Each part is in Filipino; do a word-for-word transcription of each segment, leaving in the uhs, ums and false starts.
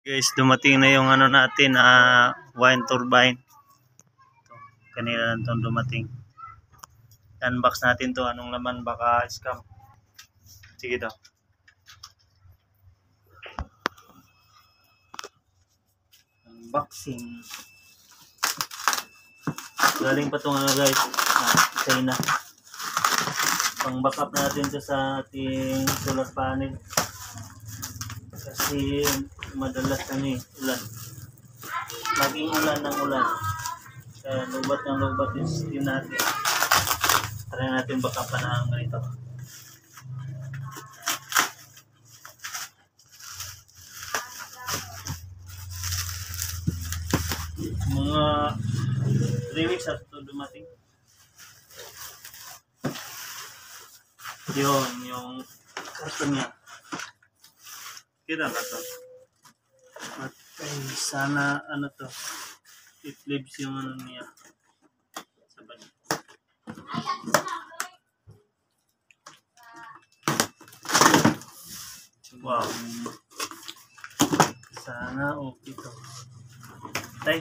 Guys, dumating na yung ano natin, uh, wind turbine. Ito, kanina lang itong dumating. Unbox natin to, anong laman, baka scam. Sige daw. Unboxing. Galing pa itong ano guys, ah, China. Pang backup natin to sa ating solar panel. Kasi madalas kami ulan. Laging ulan ng ulan. Kaya lubat ng lubat yung system natin. Try natin backupan na ang ganito. Mga three weeks after dumating. Yun, yung karton niya. Kita ba to? At ay, sana ano to, it leaves yung ano niya. Sabay. Wow. Sana okay to. Tay.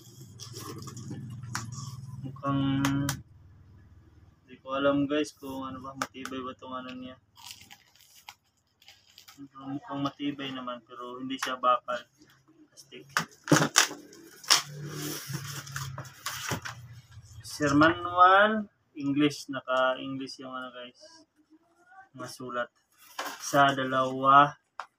Mukhang hindi ko alam guys kung ano ba, matibay ba itong ano niya. Mukhang matibay naman pero hindi siya bakal. Plastic. Sir Manual English, naka-English yung ano guys. Masulat. Sa dalawa,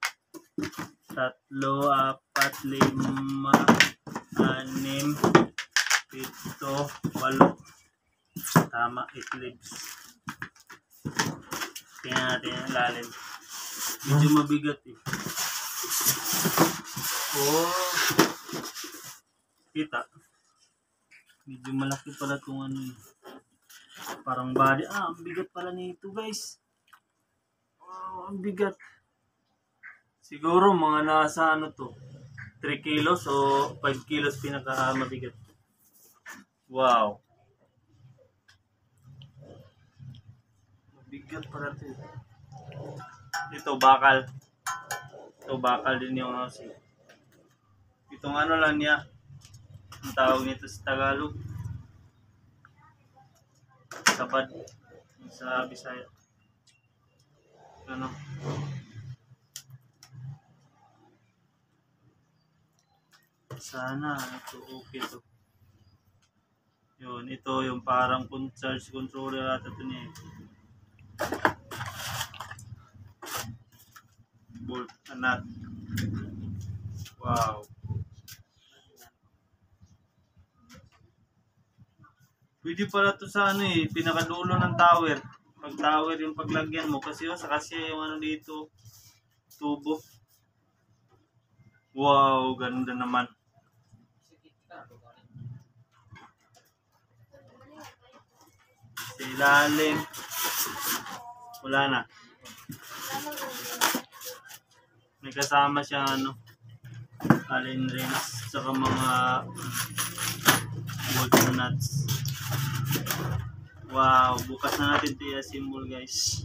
tatlo, apat, lima, anim, pito, walo. Tama, it leaves. Tingnan natin yung lalim. Medyo mabigat eh. Oh. Kita. Medyo malaki pala itong ano eh. Parang body. Ah, ang bigat pala nito guys. Wow, ang bigat. Siguro mga nasa ano to. three kilos o five kilos pinaka mabigat. Wow. Mabigat pala ito. Ito bakal. Ito bakal din yung house. Itong ano lang niya. Ang tawag nito sa Tagalog. Sabad. Sa Bisaya. Ano? Sana ito okay to. Yun, ito yung parang charge controller ata ito niya. Bolt and nut. Wow. Pwede pala to sa ano eh, pinakadulo ng tower. Pag tower yung paglagyan mo kasi oh, sa kasi yung ano dito, tubo. Wow, ganda naman. Sa ilalim. Wala na. May kasama siya ano, allen wrench, saka mga bolts and nuts. Wow, bukas na natin ito i-assemble guys.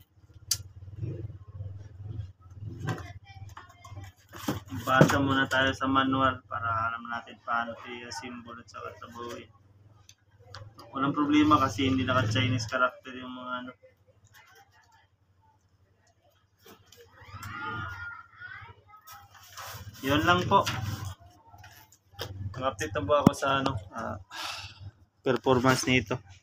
Basa muna tayo sa manual para alam natin paano ito i-assemble at saka trabahuin. Walang problema kasi hindi naka-Chinese character yung mga ano. Yun lang po. Mag-update na po ako sa ano, uh, performance nito.